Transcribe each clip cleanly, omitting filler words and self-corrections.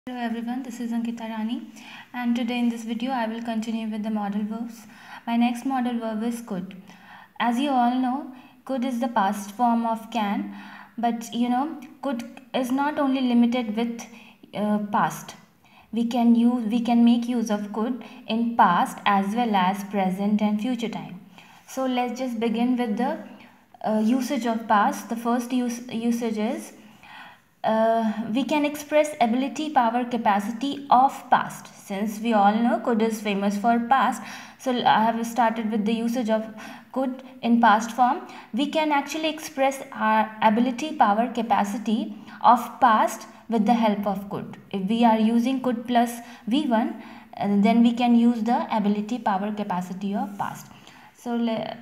Hello everyone, this is Ankita Rani, and today in this video I will continue with the modal verbs. My next modal verb is could. As you all know, could is the past form of can, but could is not only limited with past. We can make use of could in past as well as present and future time. So let's just begin with the usage of past. The first usage is we can express ability, power, capacity of past. Since we all know could is famous for past, so I have started with the usage of could in past form. We can actually express our ability, power, capacity of past with the help of could. If we are using could plus v1, then we can use the ability, power, capacity of past. So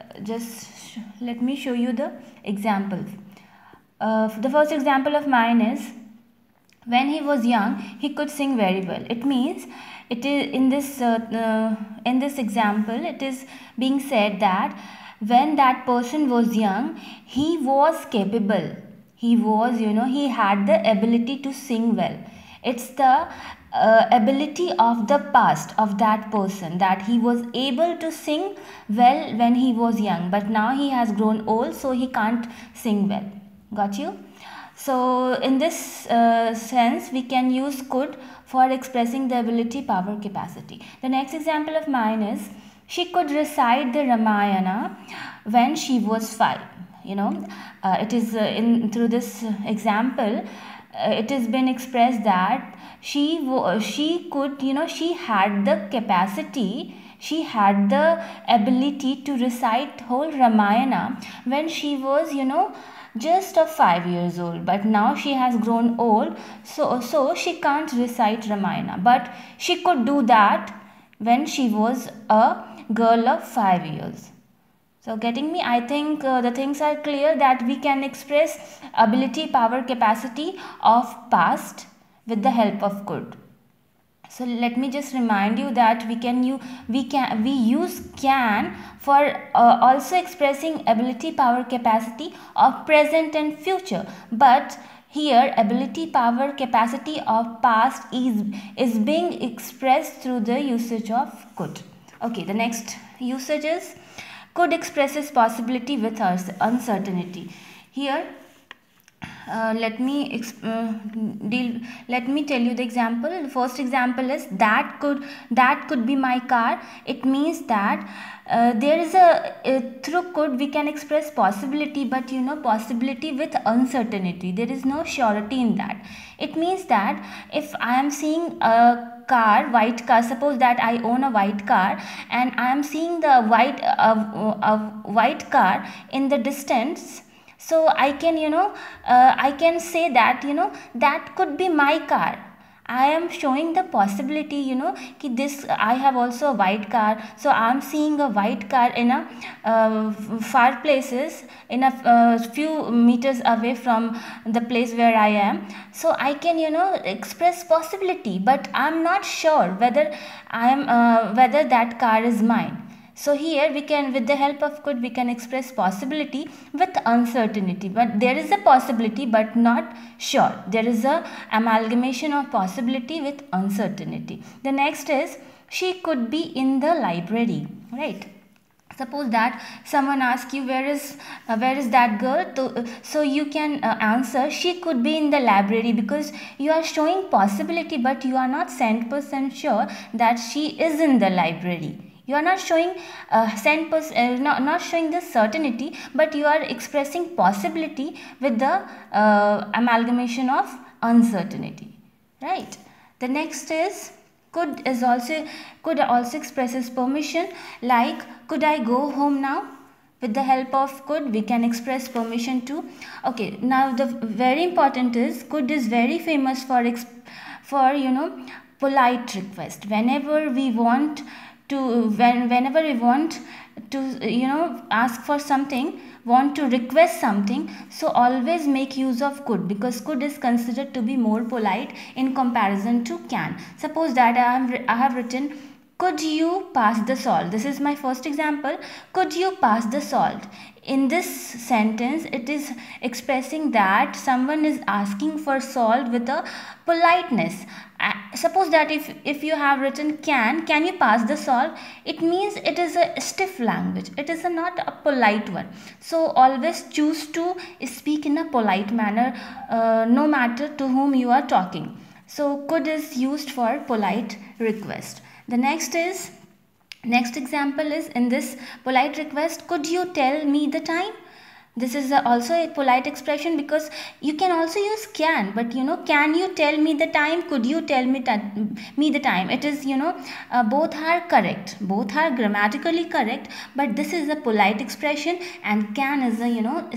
let me show you the examples. The first example of mine is when he was young he could sing very well. It means it is in this example it is being said that when that person was young he was capable, he had the ability to sing well. It's the ability of the past of that person that he was able to sing well when he was young, but now he has grown old so he can't sing well. Got you? So in this sense we can use could for expressing the ability, power, capacity. The next example of mine is she could recite the Ramayana when she was 5. It is through this example it has been expressed that she could, she had the capacity, she had the ability to recite whole Ramayana when she was just of 5 years old, but now she has grown old, so she can't recite Ramayana, but she could do that when she was a girl of 5 years. So getting me? I think the things are clear that we can express ability, power, capacity of past with the help of could. So let me just remind you that we use can for also expressing ability, power, capacity of present and future. But here ability, power, capacity of past is being expressed through the usage of could. Okay, the next usage is could expresses possibility with uncertainty. Here let me tell you the example. The first example is that could be my car. It means that there is through could we can express possibility, but possibility with uncertainty. There is no surety in that. It means that if I am seeing a white car, suppose that I own a white car and I am seeing the white car in the distance, so I can I can say that that could be my car. I am showing the possibility ki this I have also a white car, so I am seeing a white car in a far places, in a few meters away from the place where I am. So I can express possibility, but I am not sure whether whether that car is mine. So here we can, with the help of could, we can express possibility with uncertainty. But there is a possibility but not sure. There is a amalgamation of possibility with uncertainty. The next is she could be in the library, right? Suppose that someone asks you where is that girl, so you can answer she could be in the library, because you are showing possibility but you are not 100% sure that she is in the library. You are not showing not showing the certainty, but you are expressing possibility with the amalgamation of uncertainty, right? The next is could also expresses permission, like could I go home now? With the help of could we can express permission too. Okay, now the very important is could is very famous for polite request. Whenever we want to ask for something, want to request something, so always make use of could, because could is considered to be more polite in comparison to can. Suppose that I have written could you pass the salt. This is my first example. Could you pass the salt? In this sentence it is expressing that someone is asking for salt with a politeness. Suppose that if you have written can you pass the salt, it means it is a stiff language, it is not a polite one. So always choose to speak in a polite manner, no matter to whom you are talking. So could is used for polite request. The next example is, in this polite request, could you tell me the time? This is also a polite expression, because you can also use can, but can you tell me the time, could you tell me the time, it is both are correct, both are grammatically correct, but this is a polite expression and can is a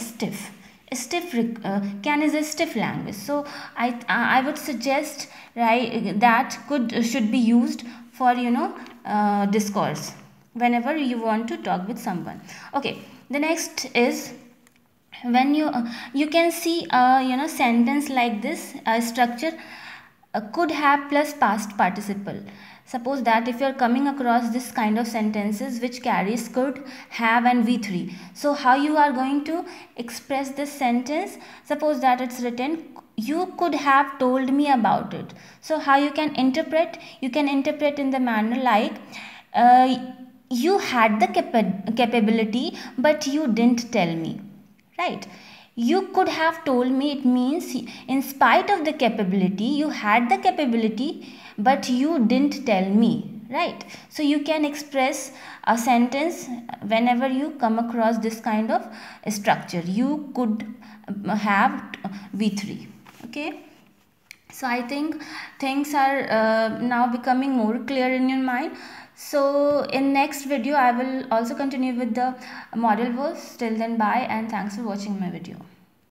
can is a stiff language. So I would suggest, right, that should be used for discourse whenever you want to talk with someone. Okay, the next is, when you can see a sentence like this, a structure, could have plus past participle. Suppose that if you are coming across this kind of sentences which carries could, have and v3, so how you are going to express this sentence? Suppose that it's written, you could have told me about it. So how you can interpret? You can interpret in the manner like, you had the capability but you didn't tell me. Right, you could have told me, it means in spite of the capability, you had the capability but you didn't tell me. Right, so you can express a sentence whenever you come across this kind of structure, you could have v3. Okay, so I think things are now becoming more clear in your mind. So in next video I will also continue with the model verbs. Till then, bye, and thanks for watching my video.